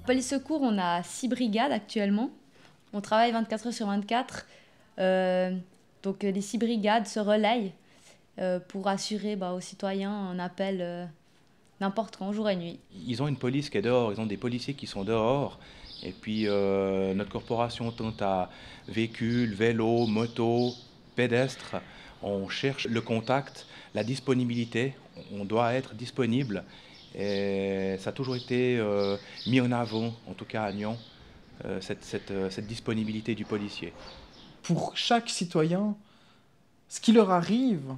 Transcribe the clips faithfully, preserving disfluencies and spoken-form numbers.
Police secours, on a six brigades actuellement. On travaille vingt-quatre heures sur vingt-quatre. Euh, donc les six brigades se relayent euh, pour assurer bah, aux citoyens un appel euh, n'importe quand, jour et nuit. Ils ont une police qui est dehors, ils ont des policiers qui sont dehors. Et puis euh, notre corporation tente à véhicules, vélos, motos, pédestres. On cherche le contact, la disponibilité. On doit être disponible. Et ça a toujours été euh, mis en avant, en tout cas à Nyon, euh, cette, cette, euh, cette disponibilité du policier. Pour chaque citoyen, ce qui leur arrive,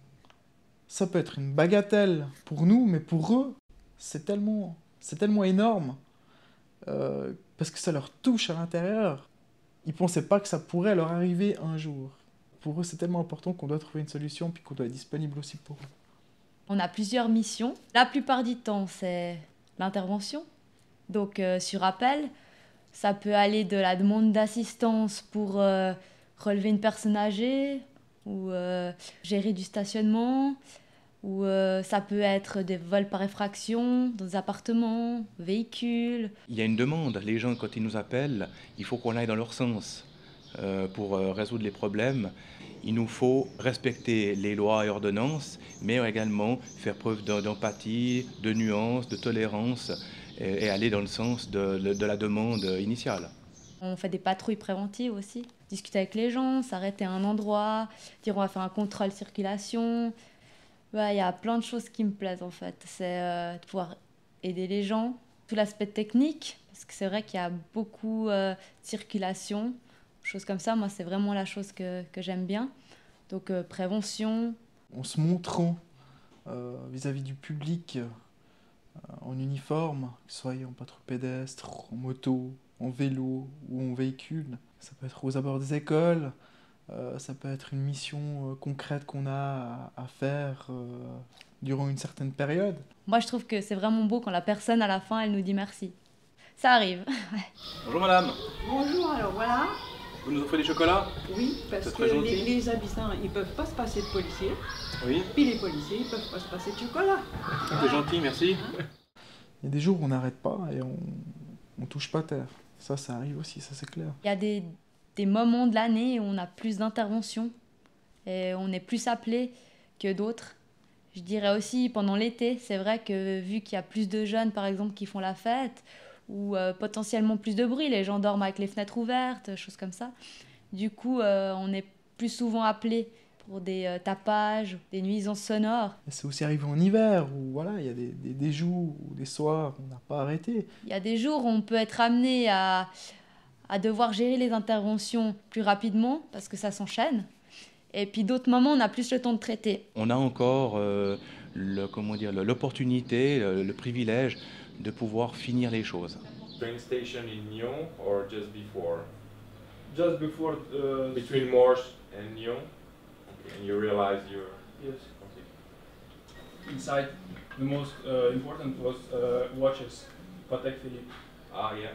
ça peut être une bagatelle pour nous, mais pour eux, c'est tellement, c'est tellement énorme, euh, parce que ça leur touche à l'intérieur. Ils ne pensaient pas que ça pourrait leur arriver un jour. Pour eux, c'est tellement important qu'on doit trouver une solution, puis qu'on doit être disponible aussi pour eux. On a plusieurs missions. La plupart du temps, c'est l'intervention. Donc, euh, sur appel, ça peut aller de la demande d'assistance pour euh, relever une personne âgée ou euh, gérer du stationnement, ou euh, ça peut être des vols par effraction dans des appartements, véhicules. Il y a une demande. Les gens, quand ils nous appellent, il faut qu'on aille dans leur sens euh, pour euh, résoudre les problèmes. Il nous faut respecter les lois et ordonnances, mais également faire preuve d'empathie, de nuance, de tolérance et, et aller dans le sens de, de la demande initiale. On fait des patrouilles préventives aussi, discuter avec les gens, s'arrêter à un endroit, dire on va faire un contrôle circulation. Ouais, il y a plein de choses qui me plaisent en fait. C'est euh, de pouvoir aider les gens, tout l'aspect technique, parce que c'est vrai qu'il y a beaucoup euh, de circulation, choses comme ça. Moi, c'est vraiment la chose que, que j'aime bien. Donc, euh, prévention. En se montrant euh, vis-à-vis du public euh, en uniforme, que ce soit en patrouille pédestre, en moto, en vélo ou en véhicule. Ça peut être aux abords des écoles, euh, ça peut être une mission euh, concrète qu'on a à, à faire euh, durant une certaine période. Moi, je trouve que c'est vraiment beau quand la personne, à la fin, elle nous dit merci. Ça arrive. Bonjour madame. Bonjour, alors voilà. Vous nous offrez des chocolats? Oui, parce que les, les habitants, ils peuvent pas se passer de policiers. Oui. Puis les policiers, ils peuvent pas se passer de chocolat. C'est voilà. Gentil, merci. Il y a des jours où on n'arrête pas et on, on touche pas terre. Ça, ça arrive aussi, ça c'est clair. Il y a des, des moments de l'année où on a plus d'interventions et on est plus appelé que d'autres. Je dirais aussi pendant l'été, c'est vrai que vu qu'il y a plus de jeunes par exemple qui font la fête, ou euh, potentiellement plus de bruit, les gens dorment avec les fenêtres ouvertes, choses comme ça. Du coup, euh, on est plus souvent appelé pour des euh, tapages, des nuisances sonores. C'est aussi arrivé en hiver, où voilà, il y a des, des, des jours ou des soirs où on n'a pas arrêté. Il y a des jours où on peut être amené à, à devoir gérer les interventions plus rapidement, parce que ça s'enchaîne. Et puis d'autres moments, on a plus le temps de traiter. On a encore euh, le, comment dire, l'opportunité, le, le privilège de pouvoir finir les choses. Train station in Nyon or just before? Just before. Uh, Between Morges and Nyon, okay. And you realize you're. Yes. Okay. Inside, the most uh, important was uh, watches, Patek Philippe. Ah yeah.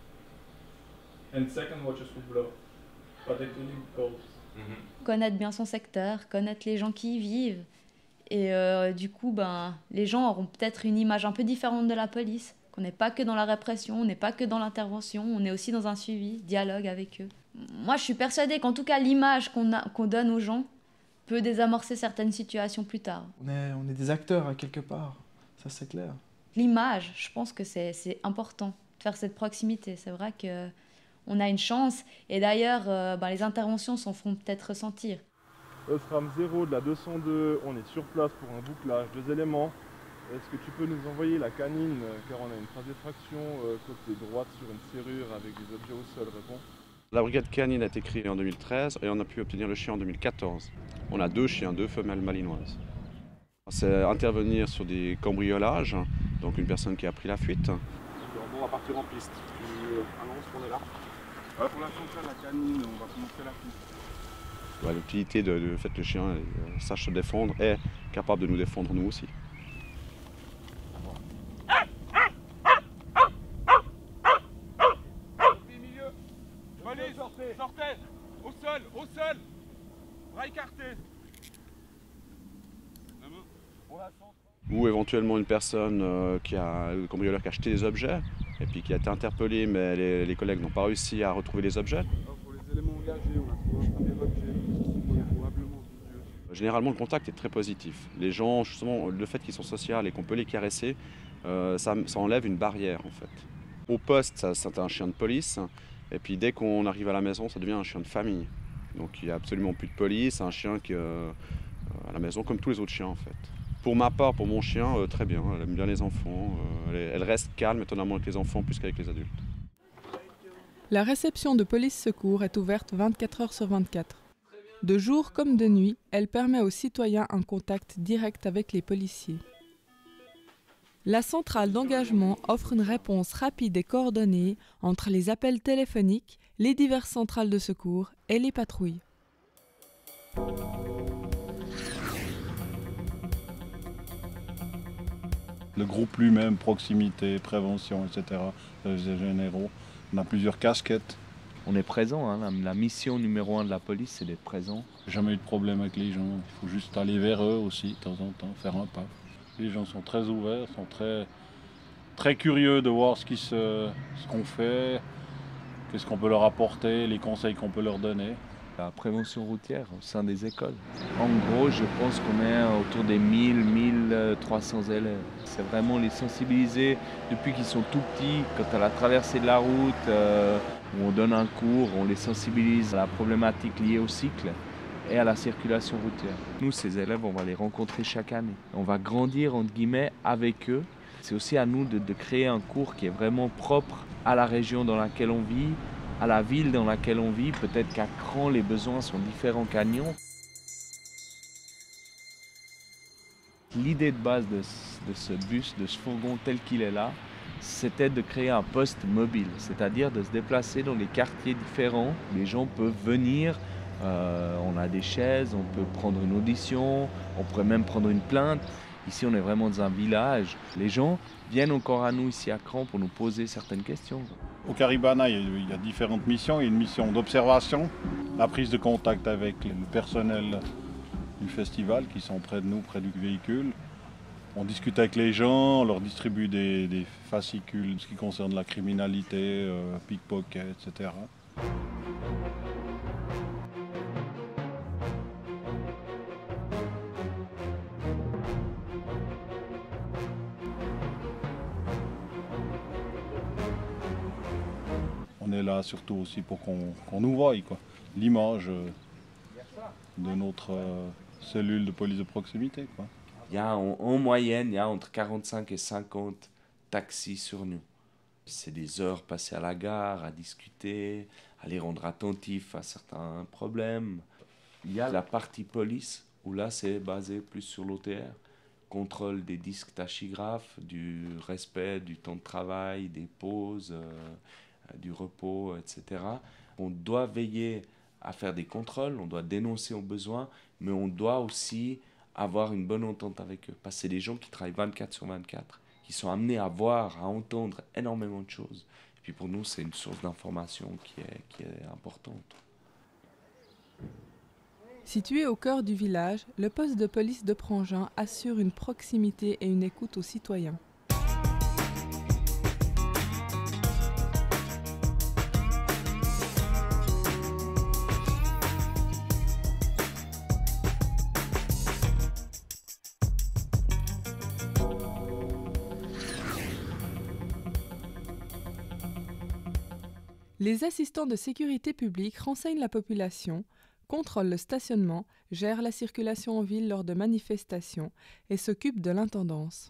And second watches would blow, Patek Philippe gold. Mm-hmm. Connaître bien son secteur, connaître les gens qui y vivent. Et euh, du coup, ben, les gens auront peut-être une image un peu différente de la police, qu'on n'est pas que dans la répression, on n'est pas que dans l'intervention, on est aussi dans un suivi, dialogue avec eux. Moi, je suis persuadée qu'en tout cas, l'image qu'on a, qu'on donne aux gens peut désamorcer certaines situations plus tard. On est, on est des acteurs à quelque part, ça c'est clair. L'image, je pense que c'est, c'est important de faire cette proximité. C'est vrai qu'on a une chance, et d'ailleurs, euh, ben, les interventions s'en font peut-être ressentir. Osram zéro de la deux cent deux, on est sur place pour un bouclage, deux éléments. Est-ce que tu peux nous envoyer la canine, car on a une trace d'effraction euh, côté droite sur une serrure avec des objets au sol, réponds. La brigade canine a été créée en deux mille treize et on a pu obtenir le chien en deux mille quatorze. On a deux chiens, deux femelles malinoises. C'est intervenir sur des cambriolages, donc une personne qui a pris la fuite. On va partir en piste. Tu annonces qu'on est là. Ouais, pour la centrale, la canine, on va commencer la piste. Ouais, l'utilité de, de fait que le chien euh, sache se défendre est capable de nous défendre nous aussi. Allez, sortez, sortez, au sol, au sol, bras écartés. Ou éventuellement une personne euh, qui a, le cambrioleur qui a acheté des objets et puis qui a été interpellé, mais les, les collègues n'ont pas réussi à retrouver les objets. Pour les éléments engagés, on a trouvé un premier objet qui est probablement vicieux. Généralement, le contact est très positif. Les gens, justement, le fait qu'ils sont sociaux et qu'on peut les caresser, euh, ça, ça enlève une barrière en fait. Au poste, ça, c'est un chien de police, et puis dès qu'on arrive à la maison, ça devient un chien de famille. Donc il n'y a absolument plus de police, c'est un chien qui, euh, à la maison comme tous les autres chiens en fait. Pour ma part, pour mon chien, euh, très bien, elle aime bien les enfants, euh, elle, est, elle reste calme étonnamment avec les enfants plus qu'avec les adultes. La réception de police secours est ouverte vingt-quatre heures sur vingt-quatre. De jour comme de nuit, elle permet aux citoyens un contact direct avec les policiers. La centrale d'engagement offre une réponse rapide et coordonnée entre les appels téléphoniques, les diverses centrales de secours et les patrouilles. Le groupe lui-même, proximité, prévention, et cetera, les généraux, on a plusieurs casquettes. On est présent, hein. la, la mission numéro un de la police, c'est d'être présent. Jamais eu de problème avec les gens, il faut juste aller vers eux aussi, de temps en temps, faire un pas. Les gens sont très ouverts, sont très, très curieux de voir ce, qui se, ce qu'on fait, qu'est-ce qu'on peut leur apporter, les conseils qu'on peut leur donner. La prévention routière au sein des écoles. En gros, je pense qu'on est autour des mille, mille trois cents élèves. C'est vraiment les sensibiliser depuis qu'ils sont tout petits, quand à la traversée de la route, euh, où on donne un cours, on les sensibilise à la problématique liée au cycle et à la circulation routière. Nous, ces élèves, on va les rencontrer chaque année. On va grandir, entre guillemets, avec eux. C'est aussi à nous de, de créer un cours qui est vraiment propre à la région dans laquelle on vit, à la ville dans laquelle on vit. Peut-être qu'à Cran, les besoins sont différents qu'à Nyon. L'idée de base de, de ce bus, de ce fourgon tel qu'il est là, c'était de créer un poste mobile, c'est-à-dire de se déplacer dans des quartiers différents. Les gens peuvent venir, euh, on a des chaises, on peut prendre une audition, on pourrait même prendre une plainte. Ici, on est vraiment dans un village. Les gens viennent encore à nous ici à Cran pour nous poser certaines questions. Au Caribana, il y a différentes missions. Il y a une mission d'observation, la prise de contact avec le personnel du festival qui sont près de nous, près du véhicule. On discute avec les gens, on leur distribue des, des fascicules, ce qui concerne la criminalité, euh, pickpocket, et cetera. On est là surtout aussi pour qu'on qu'on nous voie, quoi. L'image euh, de notre euh, cellule de police de proximité, quoi. Il y a en, en moyenne, il y a entre quarante-cinq et cinquante taxis sur nous. C'est des heures passées à la gare, à discuter, à les rendre attentifs à certains problèmes. Il y a la partie police, où là c'est basé plus sur l'O T R. Contrôle des disques tachygraphes, du respect du temps de travail, des pauses, euh, du repos, et cetera. On doit veiller à faire des contrôles, on doit dénoncer au besoin, mais on doit aussi avoir une bonne entente avec eux. Parce que c'est des gens qui travaillent vingt-quatre sur vingt-quatre, qui sont amenés à voir, à entendre énormément de choses. Et puis pour nous, c'est une source d'information qui est, qui est importante. Situé au cœur du village, le poste de police de Prangin assure une proximité et une écoute aux citoyens. Les assistants de sécurité publique renseignent la population, contrôlent le stationnement, gèrent la circulation en ville lors de manifestations et s'occupent de l'intendance.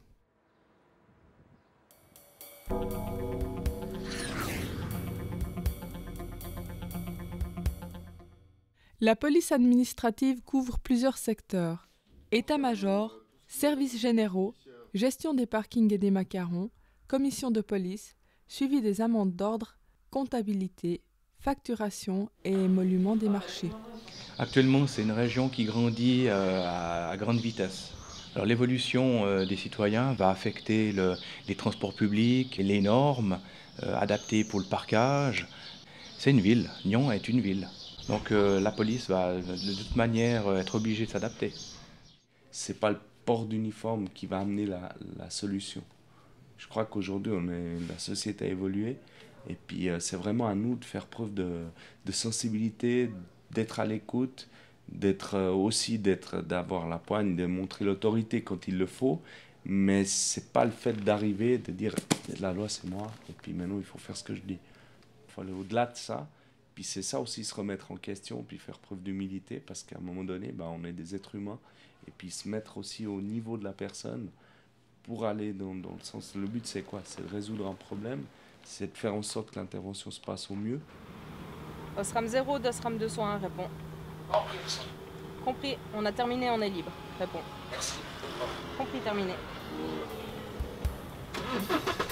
La police administrative couvre plusieurs secteurs: état-major, services généraux, gestion des parkings et des macarons, commission de police, suivi des amendes d'ordre, comptabilité, facturation et émolument des marchés. Actuellement, c'est une région qui grandit euh, à, à grande vitesse. Alors, l'évolution euh, des citoyens va affecter le, les transports publics, les normes euh, adaptées pour le parquage. C'est une ville, Nyon est une ville. Donc euh, la police va de toute manière être obligée de s'adapter. C'est pas le port d'uniforme qui va amener la, la solution. Je crois qu'aujourd'hui, on est, la société a évolué. Et puis, euh, c'est vraiment à nous de faire preuve de, de sensibilité, d'être à l'écoute, d'être euh, aussi d'être, d'avoir la poigne, de montrer l'autorité quand il le faut. Mais c'est pas le fait d'arriver, de dire la loi c'est moi, et puis maintenant il faut faire ce que je dis. Il faut aller au-delà de ça. Puis c'est ça aussi, se remettre en question, puis faire preuve d'humilité, parce qu'à un moment donné, bah, on est des êtres humains. Et puis se mettre aussi au niveau de la personne pour aller dans, dans le sens. Le but c'est quoi? C'est de résoudre un problème. C'est de faire en sorte que l'intervention se passe au mieux. Osram zéro, Osram deux cent un, répond. Compris. Compris, on a terminé, on est libre. Répond. Merci. Compris, terminé.